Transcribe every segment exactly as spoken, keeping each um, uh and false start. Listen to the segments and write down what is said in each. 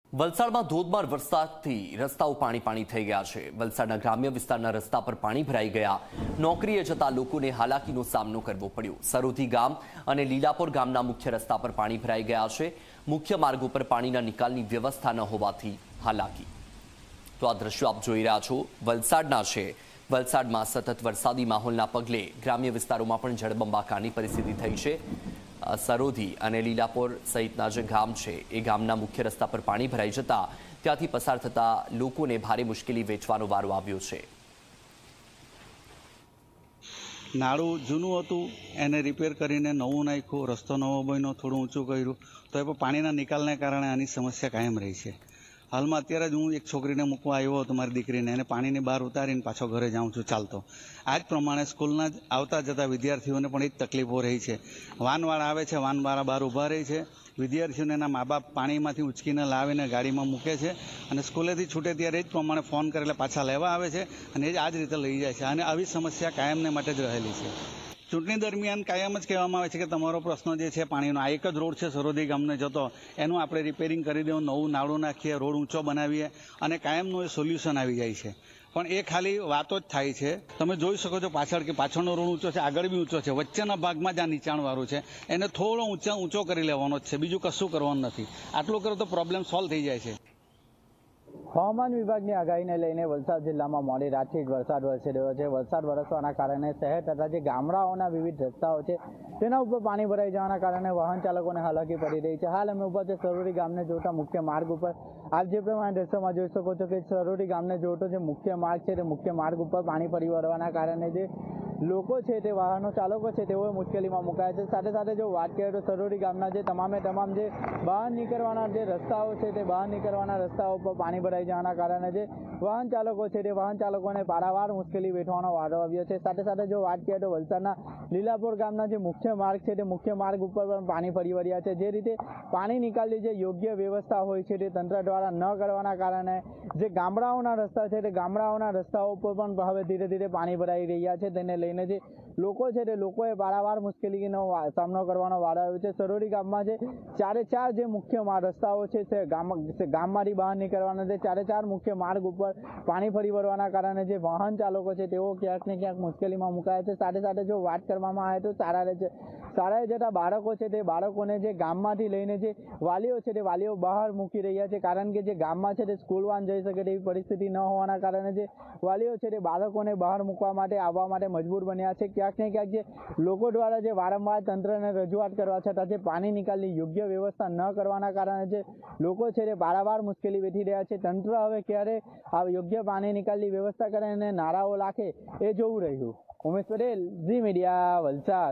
વલસાડમાં ધોધમાર વરસાદથી રસ્તાઓ પાણી પાણી થઈ ગયા છે। વલસાડના ગ્રામ્ય વિસ્તારના રસ્તા પર પાણી ભરાઈ ગયા। નોકરીએ જતા લોકોને હાલાકીનો સામનો કરવો પડ્યો। સરોધી ગામ અને લીલાપુર ગામના મુખ્ય રસ્તા પર પાણી ભરાઈ ગયા છે। મુખ્ય માર્ગો પર પાણીના નિકાલની વ્યવસ્થા ન હોવાથી હાલાકી। તો આ દ્રશ્યો આપ જોઈ રહ્યા છો વલસાડના છે। વલસાડમાં સતત વરસાદી માહોલના પગલે ગ્રામ્ય વિસ્તારોમાં પણ જળબંબાકારની પરિસ્થિતિ થઈ છે। સરોધી અને લીલાપુર સહિતના જે ગામ છે એ ગામના મુખ્ય રસ્તા પર પાણી ભરાઈ જતા ત્યાંથી પસાર થતા લોકોને ભારે મુશ્કેલી વેઠવાનો વારો આવ્યો છે। નાળું જૂનું હતું એને રિપેર કરીને નવું નાખ્યું, રસ્તો નવો બન્યો, થોડું ઊંચું કર્યું તો એ પણ પાણીના નિકાલને કારણે આની સમસ્યા કાયમ રહી છે। હાલમાં અત્યારે જ હું એક છોકરીને મૂકવા આવ્યો હતો, મારી દીકરીને, એને પાણીની બહાર ઉતારીને પાછો ઘરે જાઉં છું ચાલતો। આ જ પ્રમાણે સ્કૂલના જ આવતા જતા વિદ્યાર્થીઓને પણ એ જ તકલીફો રહી છે। વાનવાળા આવે છે, વાનવાળા બહાર ઊભા રહી છે, વિદ્યાર્થીઓને એના મા બાપ પાણીમાંથી ઉંચકીને લાવીને ગાડીમાં મૂકે છે અને સ્કૂલેથી છૂટે ત્યારે એ જ પ્રમાણે ફોન કરે એટલે પાછા લેવા આવે છે અને એ જ આ જ રીતે લઈ જાય છે અને આવી સમસ્યા કાયમને માટે જ રહેલી છે। ચૂંટણી દરમિયાન કાયમ જ કહેવામાં આવે છે કે તમારો પ્રશ્ન જે છે પાણીનો, આ એક જ રોડ છે સરોદી ગામને જતો, એનું આપણે રિપેરિંગ કરી દેવું, નવું નાળું નાખીએ, રોડ ઊંચો બનાવીએ અને કાયમનું એ સોલ્યુશન આવી જાય છે। પણ એ ખાલી વાતો જ થાય છે। તમે જોઈ શકો છો પાછળ કે પાછળનો રોડ ઊંચો છે, આગળ બી ઊંચો છે, વચ્ચેના ભાગમાં જ આ નીચાણવાળું છે, એને થોડો ઊંચા ઊંચો કરી લેવાનો જ છે, બીજું કશું કરવાનું નથી। આટલું કરો તો પ્રોબ્લેમ સોલ્વ થઈ જાય છે। હવામાન વિભાગની આગાહીને લઈને વલસાડ જિલ્લામાં મોડી રાતથી જ વરસાદ વરસી રહ્યો છે। વરસાદ વરસવાના કારણે શહેર તથા જે ગામડાઓના વિવિધ રસ્તાઓ છે તેના ઉપર પાણી ભરાઈ જવાના કારણે વાહન ચાલકોને હાલાકી પડી રહી છે। હાલ અમે ઉપર છે સરોડી ગામને જોડતા મુખ્ય માર્ગ ઉપર આપ જે પ્રમાણે દ્રશ્યમાં જોઈ શકો છો કે સરોડી ગામને જોડતો જે મુખ્ય માર્ગ છે તે મુખ્ય માર્ગ ઉપર પાણી ફરી વળવાના કારણે જે લોકો છે તે વાહનો ચાલકો છે તેઓ મુશ્કેલીમાં મુકાયા છે। સાથે સાથે જો વાત કરીએ તો સરોડી ગામના જે તમામે તમામ જે બહાર નીકળવાના જે રસ્તાઓ છે તે બહાર નીકળવાના રસ્તાઓ પર પાણી ભરાઈ જવાના કારણે જે વાહન ચાલકો છે તે વાહન ચાલકોને પારાવાર મુશ્કેલી વેઠવાનો વારો આવ્યો છે। સાથે સાથે જો વાત કરીએ તો વલસાડના લીલાપુર ગામના જે મુખ્ય માર્ગ છે તે મુખ્ય માર્ગ ઉપર પણ પાણી ફરી વળ્યા છે। જે રીતે પાણી નિકાલની જે યોગ્ય વ્યવસ્થા હોય છે તે તંત્ર દ્વારા ન કરવાના કારણે જે ગામડાઓના રસ્તા છે તે ગામડાઓના રસ્તાઓ પર પણ હવે ધીરે ધીરે પાણી ભરાઈ રહ્યા છે। તેને લઈને જે લોકો છે તે લોકોએ પારાવાર મુશ્કેલીનો સામનો કરવાનો વારો આવ્યો છે। સરોડી ગામમાં જે ચારે ચાર જે મુખ્ય રસ્તાઓ છે તે ગામ ગામમાંથી બહાર નીકળવાના છે, ચારે ચાર મુખ્ય માર્ગ ઉપર પાણી ફરી વળવાના કારણે જે વાહન ચાલકો છે તેઓ ક્યાંક ને ક્યાંક મુશ્કેલીમાં મુકાયા છે। સાથે સાથે જો વાત કરવામાં આવે તો શાળાએ શાળાએ જતા બાળકો છે તે બાળકોને જે ગામમાંથી લઈને જે વાલીઓ છે તે વાલીઓ બહાર મૂકી રહ્યા છે, કારણ કે જે ગામમાં છે તે સ્કૂલ વાન જઈ શકે તેવી પરિસ્થિતિ ન હોવાના કારણે જે વાલીઓ છે તે બાળકોને બહાર મૂકવા માટે આવવા માટે મજબૂર બન્યા છે। ક્યાંક ને ક્યાંક જે લોકો દ્વારા જે વારંવાર તંત્રને રજૂઆત કરવા છતાં જે પાણી નિકાલની યોગ્ય વ્યવસ્થા ન કરવાના કારણે જે લોકો છે તે પારાવાર મુશ્કેલી વેઠી રહ્યા છે। તંત્ર હવે ક્યારે આ યોગ્ય પાણી નિકાલની વ્યવસ્થા કરે અને નારાઓ લાખે એ જોવું રહ્યું। Umesh Patel, Zee media, Valsad.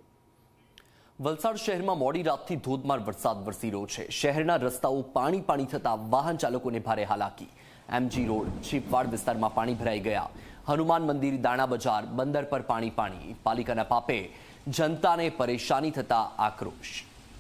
વલસાડ શહેરમાં મોડી રાતથી ધોધમાર વરસાદ વરસી રહ્યો છે। શહેરના રસ્તાઓ પાણી પાણી થતા વાહન ચાલકોને ભારે હાલાકી। એમજી રોડ, છીપવાડ વિસ્તારમાં પાણી ભરાઈ ગયા। હનુમાન મંદિર, દાણા બજાર, બંદર પર પાણી પાણી। પાલિકાના પાપે જનતાને પરેશાની થતા આક્રોશ।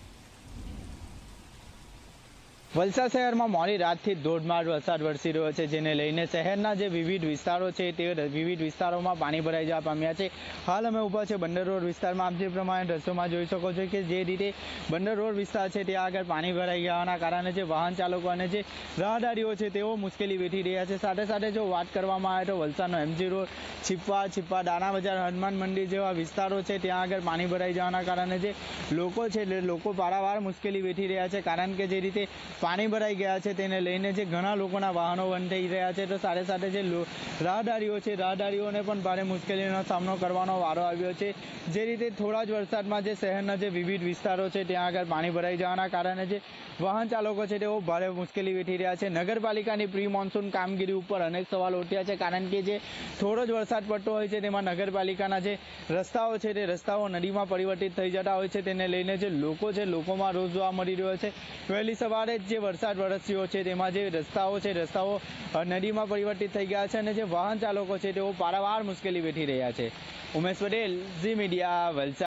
વલસાડ શહેરમાં મોડી રાતથી ધોધમાર વરસાદ વરસી રહ્યો છે, જેને લઈને શહેરના જે વિવિધ વિસ્તારો છે તે વિવિધ વિસ્તારોમાં પાણી ભરાઈ જવા પામ્યા છે। હાલ અમે ઉપર છે બંદર રોડ વિસ્તારમાં, આપ જે પ્રમાણે દ્રશ્યોમાં જોઈ શકો છો કે જે રીતે બંદર રોડ વિસ્તાર છે ત્યાં આગળ પાણી ભરાઈ જવાના કારણે જે વાહન ચાલકો અને જે રાહદારીઓ છે તેઓ મુશ્કેલી વેઠી રહ્યા છે। સાથે સાથે જો વાત કરવામાં આવે તો વલસાડનો એમજી રોડ, છીપવા છીપવા દાણા બજાર, હનુમાન મંદિર જેવા વિસ્તારો છે ત્યાં આગળ પાણી ભરાઈ જવાના કારણે જે લોકો છે લોકો પારાવાર મુશ્કેલી વેઠી રહ્યા છે, કારણ કે જે રીતે પાણી ભરાઈ ગયા છે તેને લઈને જે ઘણા લોકોના વાહનો બંધ થઈ રહ્યા છે। તો સાથે સાથે જે રાહદારીઓ છે રાહદારીઓને પણ ભારે મુશ્કેલીનો સામનો કરવાનો વારો આવ્યો છે। જે રીતે થોડા જ વરસાદમાં જે શહેરના જે વિવિધ વિસ્તારો છે ત્યાં આગળ પાણી ભરાઈ જવાના કારણે જે વાહન ચાલકો છે તેઓ ભારે મુશ્કેલી વેઠી રહ્યા છે। નગરપાલિકાની પ્રી મોન્સૂન કામગીરી ઉપર અનેક સવાલ ઉઠ્યા છે, કારણ કે જે થોડો જ વરસાદ પડતો હોય છે તેમાં નગરપાલિકાના જે રસ્તાઓ છે તે રસ્તાઓ નદીમાં પરિવર્તિત થઈ જતા હોય છે। તેને લઈને જે લોકો છે લોકોમાં રોષ જોવા મળી રહ્યો છે। વહેલી સવારે જે વરસાદ વરસ્યો છે તેમાં જે રસ્તાઓ છે રસ્તાઓ નદીમાં પરિવર્તિત થઈ ગયા છે અને જે વાહન ચાલકો છે તેઓ પારાવાર મુશ્કેલી વેઠી રહ્યા છે। Umesh Patel, Zee media, Valsad.